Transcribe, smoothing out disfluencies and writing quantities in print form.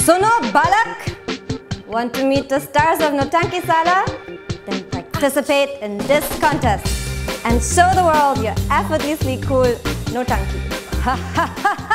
Suno Balak? Want to meet the stars of Nautanki Sala? Then participate in this contest and show the world you're effortlessly cool Nautanki. Ha ha ha!